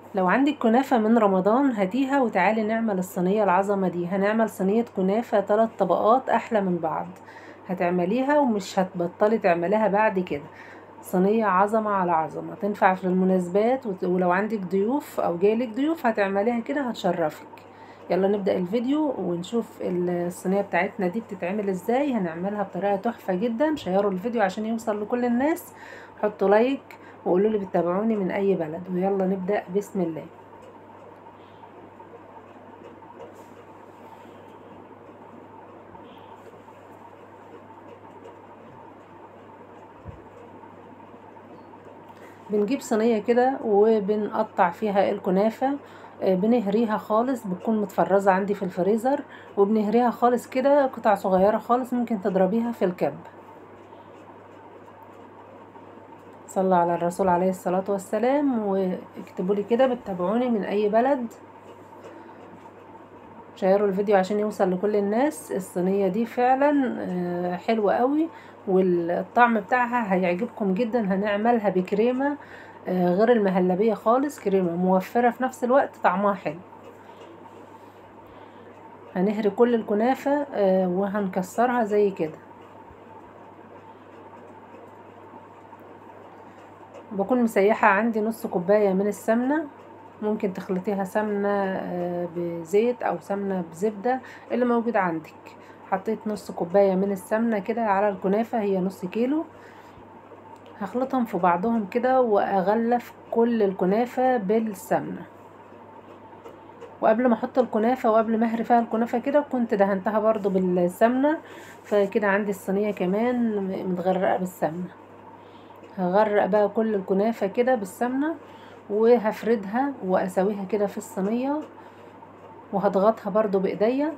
لو عندك كنافة من رمضان هاتيها وتعالي نعمل الصينية العظمة دي. هنعمل صينية كنافة 3 طبقات أحلى من بعض. هتعمليها ومش هتبطلي تعمليها بعد كده. صينية عظمة على عظمة، تنفع في المناسبات ولو عندك ضيوف أو جايلك ضيوف هتعمليها كده هتشرفك. يلا نبدأ الفيديو ونشوف الصينية بتاعتنا دي بتتعمل ازاي. هنعملها بطريقة تحفة جدا. شيروا الفيديو عشان يوصل لكل الناس، حطوا لايك وقولوا لي بتتابعوني من اي بلد. ويلا نبدأ بسم الله. بنجيب صينية كده وبنقطع فيها الكنافة. بنهريها خالص، بتكون متفرزة عندي في الفريزر، وبنهريها خالص كده قطع صغيرة خالص، ممكن تضربيها في الكب. صلى على الرسول عليه الصلاة والسلام. واكتبوا لي كده بتتابعوني من اي بلد. شيروا الفيديو عشان يوصل لكل الناس. الصينية دي فعلا حلوة قوي، والطعم بتاعها هيعجبكم جدا. هنعملها بكريمة غير المهلبية خالص، كريمة موفرة في نفس الوقت طعمها حلو. هنهري كل الكنافة وهنكسرها زي كده. بكون مسيحة عندي نص كوباية من السمنة. ممكن تخلطيها سمنة بزيت او سمنة بزبدة اللي موجود عندك. حطيت نص كوباية من السمنة كده على الكنافة، هي نص كيلو. هخلطهم في بعضهم كده واغلف كل الكنافة بالسمنة. وقبل ما احط الكنافة وقبل ما اهري فيها الكنافة كده كنت دهنتها برضو بالسمنة. فكده عندي الصينية كمان متغرقة بالسمنة. هغرق بقى كل الكنافة كده بالسمنة، وهفردها واسويها كده في الصينية، وهضغطها برضو بايديا.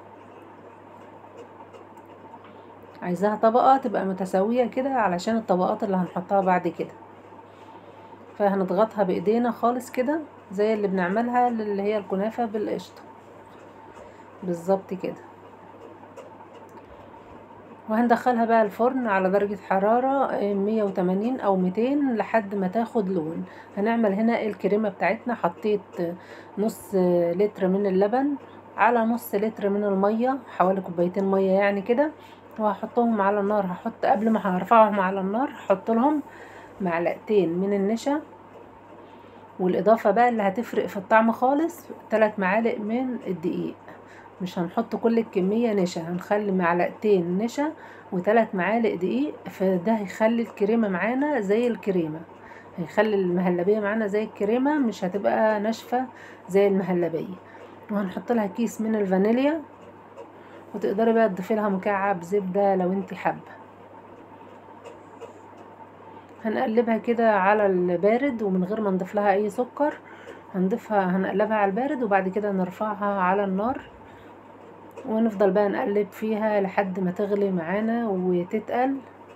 عايزاها طبقة تبقى متساوية كده علشان الطبقات اللي هنحطها بعد كده. فهنضغطها بايدينا خالص كده زي اللي بنعملها اللي هي الكنافة بالقشطة بالظبط كده. وهندخلها بقى الفرن على درجة حرارة 180 او 200 لحد ما تاخد لون. هنعمل هنا الكريمة بتاعتنا. حطيت نص لتر من اللبن على نص لتر من المية، حوالي كوبايتين مية يعني كده. وهحطهم على النار. هحط قبل ما هرفعهم على النار هحط لهم معلقتين من النشا. والاضافة بقى اللي هتفرق في الطعم خالص 3 معالق من الدقيق. مش هنحط كل الكمية نشا، هنخلي معلقتين نشا و3 معالق دقيق. فده هيخلي الكريمة معانا زي الكريمة، هيخلي المهلبية معانا زي الكريمة، مش هتبقى ناشفة زي المهلبية. وهنحط لها كيس من الفانيليا، وتقدري بقى تضيفي لها مكعب زبدة لو انت حابة. هنقلبها كده على البارد ومن غير ما نضيف لها اي سكر. هنقلبها على البارد وبعد كده نرفعها على النار، ونفضل بقى نقلب فيها لحد ما تغلي معانا وتتقل.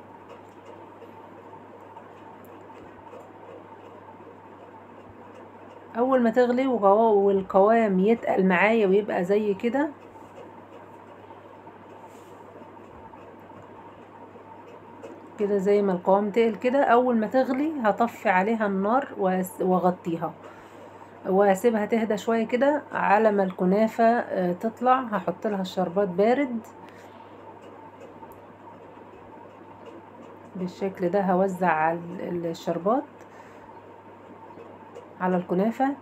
اول ما تغلي والقوام يتقل معايا ويبقى زي كده، كده زي ما القوام تقل كده، اول ما تغلي هطفي عليها النار واغطيها واسيبها تهدى شوية كده. على ما الكنافة تطلع هحط لها الشربات بارد بالشكل ده. هوزع الشربات على الكنافة،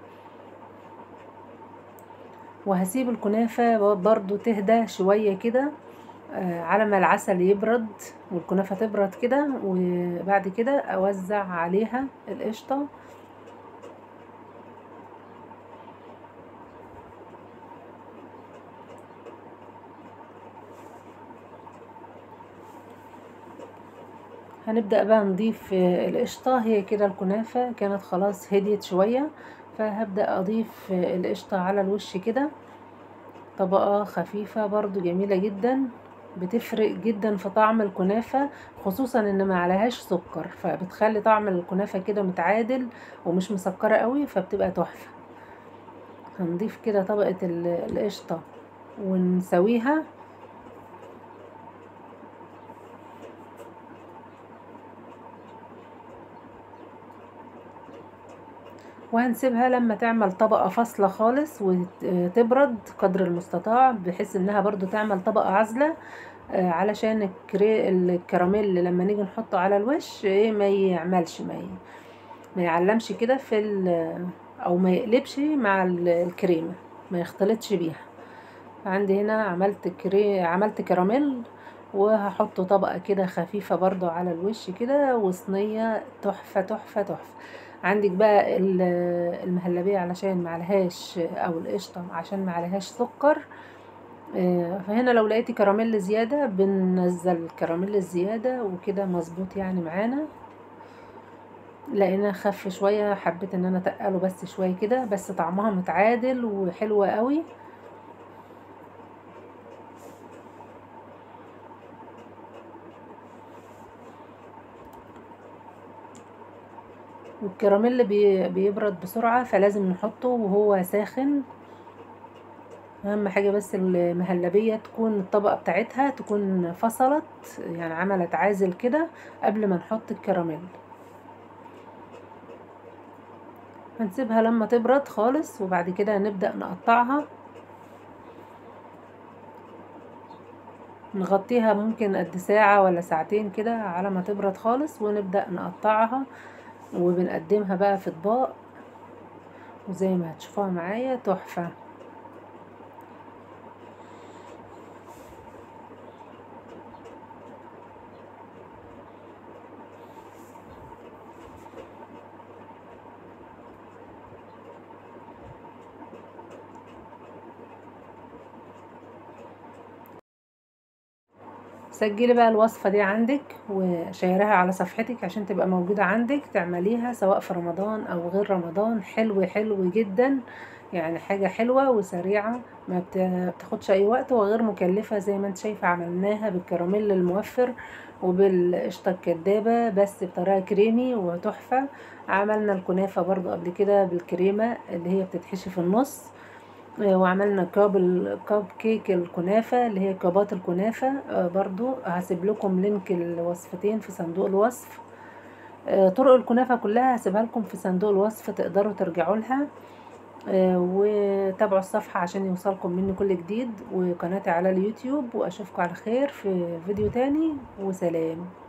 وهسيب الكنافة برضو تهدى شوية كده على ما العسل يبرد والكنافة تبرد كده. وبعد كده اوزع عليها القشطة. هنبدأ بقى نضيف القشطة. هي كده الكنافة كانت خلاص هديت شوية، فهبدأ اضيف القشطة على الوش كده. طبقة خفيفة برضو جميلة جدا، بتفرق جدا في طعم الكنافة، خصوصا ان ما عليهاش سكر، فبتخلي طعم الكنافة كده متعادل ومش مسكرة قوي، فبتبقى تحفة. هنضيف كده طبقة القشطة ونسويها. وهنسيبها لما تعمل طبقة فاصلة خالص وتبرد قدر المستطاع، بحيث انها برضو تعمل طبقة عازلة، علشان الكراميل لما نيجي نحطه على الوش ما يعملش ما يعلمش كده او ما يقلبش مع الكريمة، ما يختلطش بيها. عندي هنا عملت كراميل، وهحط طبقة كده خفيفة برضو على الوش كده، وصينية تحفة تحفة تحفة. عندك بقى المهلبية علشان معلهاش، او القشطة عشان معلهاش سكر. فهنا لو لقيتي كراميل زيادة بننزل الكراميل الزيادة، وكده مظبوط يعني معانا. لقينا خف شوية، حبيت ان انا اتقله بس شوية كده، بس طعمها متعادل وحلوة قوي. والكراميل بيبرد بسرعة، فلازم نحطه وهو ساخن. اهم حاجة بس المهلبية تكون الطبقة بتاعتها تكون فصلت، يعني عملت عازل كده قبل ما نحط الكراميل. هنسيبها لما تبرد خالص، وبعد كده نبدأ نقطعها. نغطيها ممكن قد ساعة ولا ساعتين كده على ما تبرد خالص، ونبدأ نقطعها وبنقدمها بقى في اطباق، وزي ما هتشوفوها معايا تحفة. سجلي بقى الوصفة دي عندك وشيرها على صفحتك عشان تبقى موجودة عندك، تعمليها سواء في رمضان او غير رمضان. حلو حلو جدا، يعني حاجة حلوة وسريعة، ما بتاخدش اي وقت، وغير مكلفة. زي ما انت شايفة عملناها بالكراميل الموفر وبالقشطة الكدابة، بس بطريقة كريمي وتحفة. عملنا الكنافة برضو قبل كده بالكريمة اللي هي بتتحشي في النص. وعملنا كاب كيك الكنافة اللي هي كابات الكنافة. برضو هسيب لكم لينك الوصفتين في صندوق الوصف. طرق الكنافة كلها هسيبها لكم في صندوق الوصف، تقدروا ترجعوا لها. وتابعوا الصفحة عشان يوصلكم مني كل جديد، وقناتي على اليوتيوب. واشوفكم على خير في فيديو تاني، وسلام.